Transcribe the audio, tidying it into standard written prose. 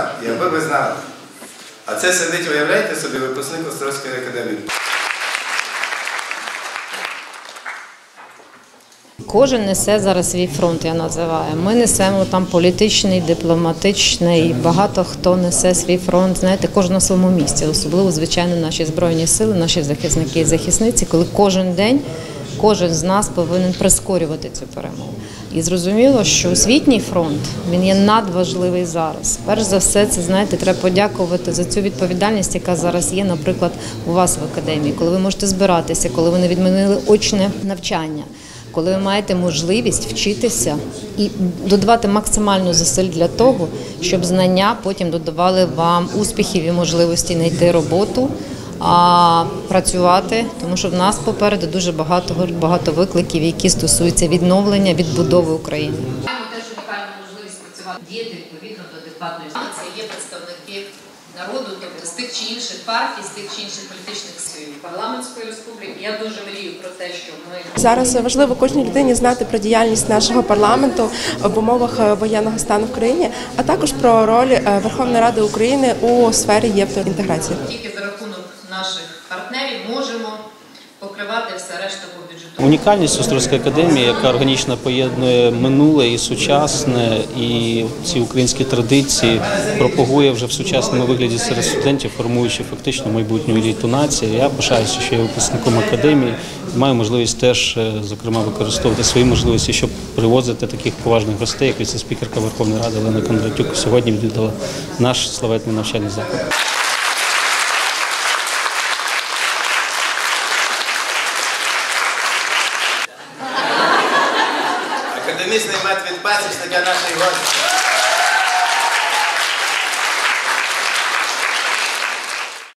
І аби ви знали. А це сидить, уявляєте собі, випускник Острозької академії. Кожен несе зараз свій фронт, я називаю. Ми несемо там політичний, дипломатичний, багато хто несе свій фронт, знаєте, кожен на своєму місці. Особливо, звичайно, наші Збройні Сили, наші захисники і захисниці, коли кожен день кожен з нас повинен прискорювати цю перемогу. І зрозуміло, що освітній фронт, він є надважливий зараз. Перш за все, це, знаєте, треба подякувати за цю відповідальність, яка зараз є, наприклад, у вас в академії, коли ви можете збиратися, коли ви не відмінили очне навчання, коли ви маєте можливість вчитися і додавати максимально зусиль для того, щоб знання потім додавали вам успіхів і можливості знайти роботу, а працювати, тому що в нас попереду дуже багато викликів, які стосуються відновлення, відбудови України. Маємо теж унікальну можливість працювати, діяти відповідно до адекватної ситуації. Це є представники народу, тобто з тих чи інших партій, з тих чи інших політичних сил парламентської республіки. Я дуже мрію про те, що ми зараз важливо кожній людині знати про діяльність нашого парламенту в умовах воєнного стану в країні, а також про роль Верховної Ради України у сфері євроінтеграції. Тільки за рахунок наших партнерів можемо покривати все решта по бюджету. Унікальність Острозької академії, яка органічно поєднує минуле і сучасне, і ці українські традиції пропагує вже в сучасному вигляді серед студентів, формуючи фактично майбутню еліту нації. Я пишаюся, що я випускником академії, маю можливість теж, зокрема, використовувати свої можливості, щоб привозити таких поважних гостей, як віце-спікерка Верховної Ради Олена Кондратюк сьогодні відвідала наш славетний навчальний заклад. Академічний мед від пасічника нашої гості.